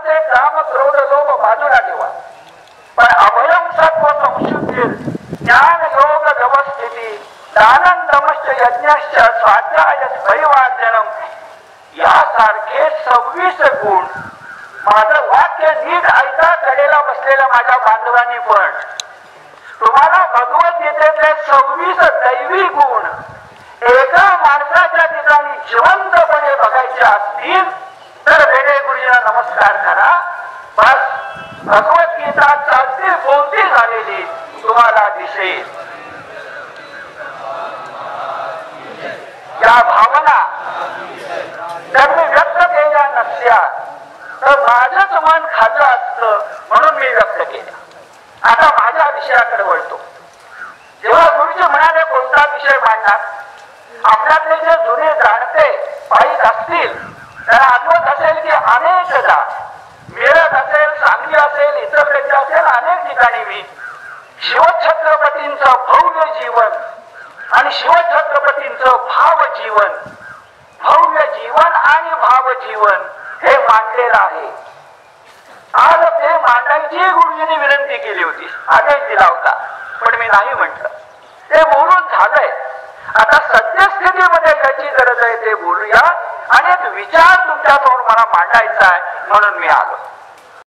ते काम क्रोध लोभ बाजूला ठेवा, पण अभयम सत्व संशुद्धी ज्ञान योग व्यवस्थिती दानं दमश्च यज्ञश्च स्वाध्याय दैवार्जनम यासारखे 26 गुण. माझं वाक्य नीट ऐका कडेला बसलेल्या माझ्या बांधवांनी. पण तुम्हाला भगवद्गीतेतले 26 दैवी गुण एका माणसाच्या ठिकाणी जिवंतपणे बघायचे असतील तर वेडे गुरुजींना नमस्कार करा. बस भगवद्गीता चालती बोलती झालेली तुम्हाला दिसेल. या भावना जर मी व्यक्त केल्या नसत्या तर माझंच मन खाल्लं असतं, म्हणून मी व्यक्त केलं. आता माझ्या विषयाकडे वळतो. जेव्हा गुरुजी म्हणाले कोणता विषय मांडणार, आपल्यातले जे जुने जाणते पाहित असतील त्यांना आठवत असेल की अनेकदा मिरज असेल, सांगली असेल, इचलकरंजी असेल, अनेक ठिकाणी मी शिवछत्रपतींचं भव्य जीवन आणि शिवछत्रपतींचं भाव जीवन, भव्य जीवन आणि भाव जीवन हे मांडलेलं आहे. आज ते मांडायची गुरुजींनी विनंती केली होती, आदेश दिला होता, पण मी नाही म्हटलं. ते बोलून झालंय. आता सद्यस्थितीमध्ये ज्याची गरज आहे ते बोलूया आणि एक विचार तुमच्यासमोर मला मांडायचा आहे, म्हणून मी आलो.